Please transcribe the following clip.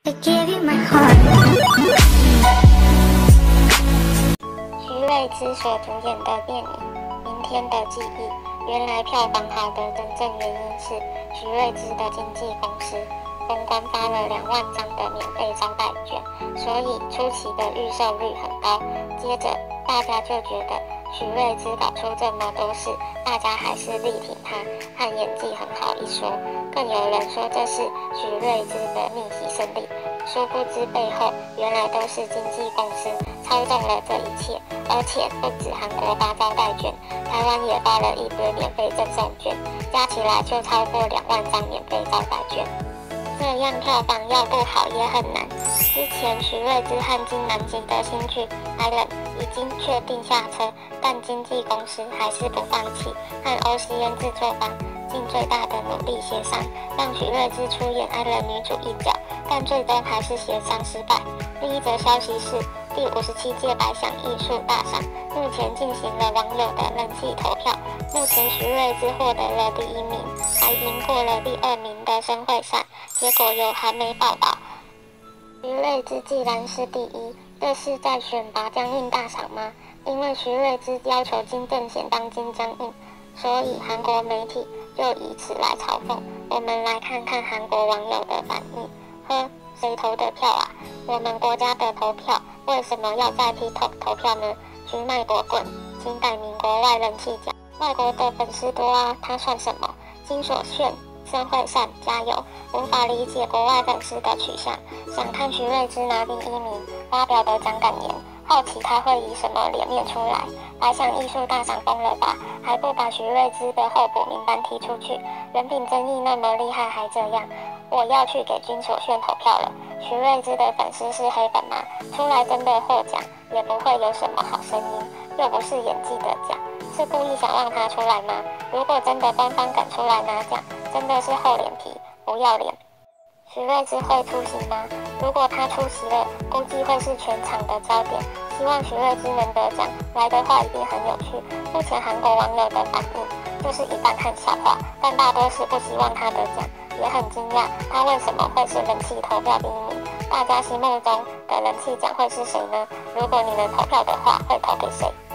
徐睿知所主演的电影《明天的记忆》，原来票房好的真正原因是徐睿知的经纪公司公关发了2万张的免费招待券，所以初期的预售率很高。接着大家就觉得徐睿知搞出这么多事，大家还是力挺他，和演技很好一说。更有人说这是徐睿知的逆袭胜利，殊不知背后原来都是经纪公司操纵了这一切。而且不止韩国发招待券，台湾也发了一堆免费赠送券，加起来就超过2万张免费招待券。这样票房要不好也很难。之前徐睿知和金南吉的新剧《Island》已经确定下车，但经纪公司还是不放弃，和 OCN 制作方尽最大的努力协商，让徐睿知出演 Island 女主一角，但最终还是协商失败。另一则消息是，第57届百想艺术大赏目前进行了网友的人气投票，目前徐睿知获得了第1名，还赢过了第2名的申惠善。结果有韩媒报道，徐睿知既然是第1，这是在选拔僵硬大赏吗？因为徐睿知要求金正贤当金僵硬，所以韩国媒体就以此来嘲讽。我们来看看韩国网友的反应。呵，谁投的票啊？我们国家的投票为什么要在 TikTok 投票呢？去卖国滚，请改名国外人气奖。外国的粉丝多啊，他算什么？金所炫、申惠善加油！无法理解国外粉丝的取向，想看徐睿知拿第1名发表的讲感言，好奇他会以什么脸面出来。百想艺术大赏疯了吧？还不把徐睿知的候补名单踢出去？人品争议那么厉害还这样，我要去给金所炫投票了。徐睿知的粉丝是黑粉吗？出来真的获奖也不会有什么好声音，又不是演技的奖，是故意想让他出来吗？如果真的官方敢出来拿奖，真的是厚脸皮不要脸。徐睿知会出席吗？如果他出席了，估计会是全场的焦点。希望徐睿知能得奖，来的话一定很有趣。目前韩国网友的反应就是一半看笑话，但大多是不希望他得奖，也很惊讶他为什么会是人气投票第1名。大家心目中的人气奖会是谁呢？如果你能投票的话，会投给谁？